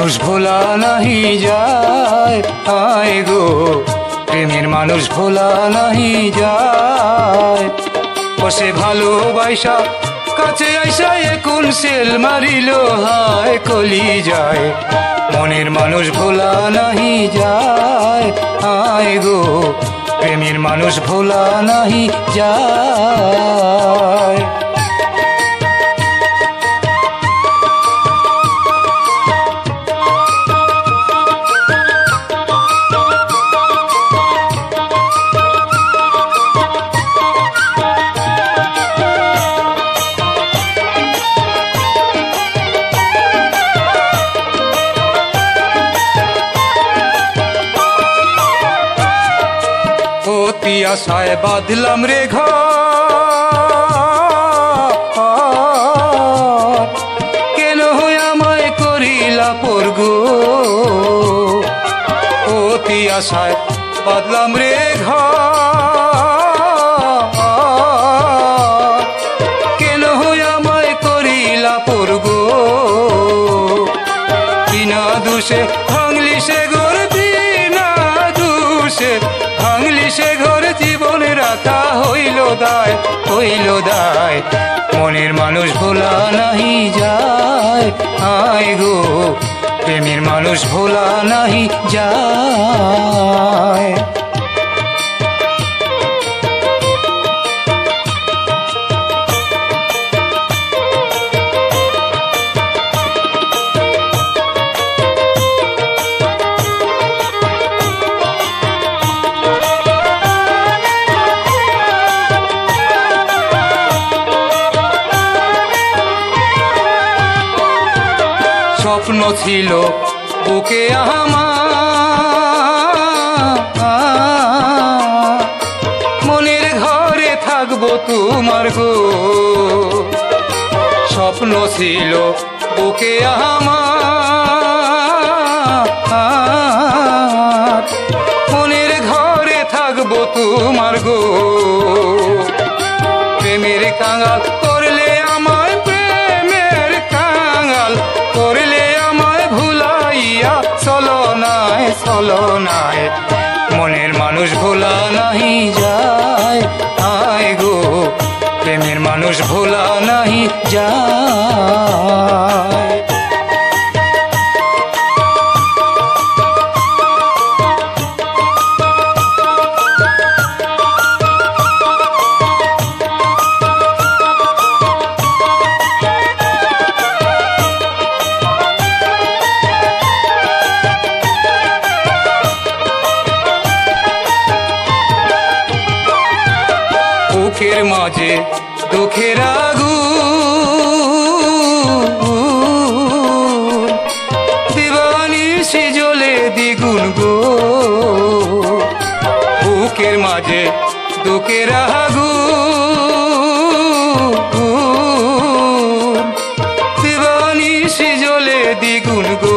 মানুষ ভোলা নাহি যায়, আয় গো প্রেমের মানুষ ভোলা নাহি যায়। বসে ভালোবাসা কাছে আইসা কোন সেল মারিল হায় কলি যায়। মনের মানুষ ভোলা নাহি যায়, আয় গো প্রেমের মানুষ ভোলা নাহি যায়। অতি আশায় বাঁধলাম রে ঘর, কেন আমায় করিলা পরগো। অতি আশায় বাঁধলাম রে ঘর, কেন আমায় করিলা পরগো। বিনা দোষে ভাঙলি সে ঘর, বিনা দোষে ভাঙলি সে ঘর, জীবনে রাখা হইল দায়, হইল দায়। মনের মানুষ ভোলা নাহি যায়, আয় গো প্রেমের মানুষ ভোলা নাহি যায়। স্বপ্ন ছিল বুকে আমার, মনের ঘরে থাকবো তোমার গো। স্বপ্ন ছিল বুকে আমার, মনের ঘরে থাকবো তোমার গো। প্রেমের কাঙাল করলে আমায়, প্রেমের কাঙাল করলে আমায় ভুলাইয়া চলো নাই, চলো নাই। মনের মানুষ ভোলা নাহি যায়, আয় গো প্রেমের মানুষ ভোলা নাহি যায়। বুকের মাঝে দুঃখের আগুন, দিবানিশি জ্বলে দ্বিগুণ গো। বুকের মাঝে দুঃখের আগুন, দিবানিশি জ্বলে দ্বিগুণ গো।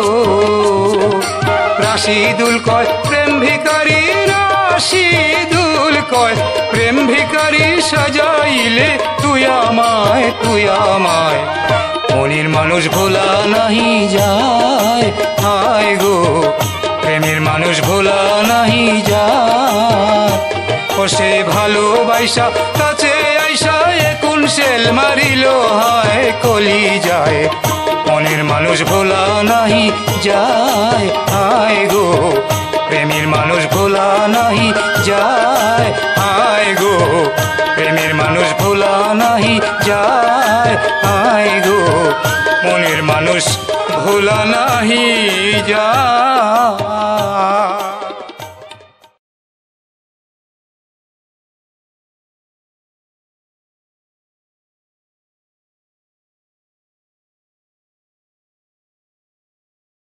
রাশিদুল কয় প্রেম ভিখারি, রাশিদুল কয় প্রেম ভিখারি সাজাইলে তুই আমায়, তুই আমায়। মনের মানুষ ভোলা নাহি যায়, আয় গো প্রেমের মানুষ ভোলা নাহি যায়। সে ভালোবাসা কাছে আইসা কোন সেল মারিল হায় কলি যায়। মনের মানুষ ভোলা নাহি যায়, আয় গো প্রেমের মানুষ ভোলা নাহি যায়, আয় গো প্রেমের মানুষ ভোলা নাহি যায়, আয় গো মনের মানুষ ভোলা নাহি যায়।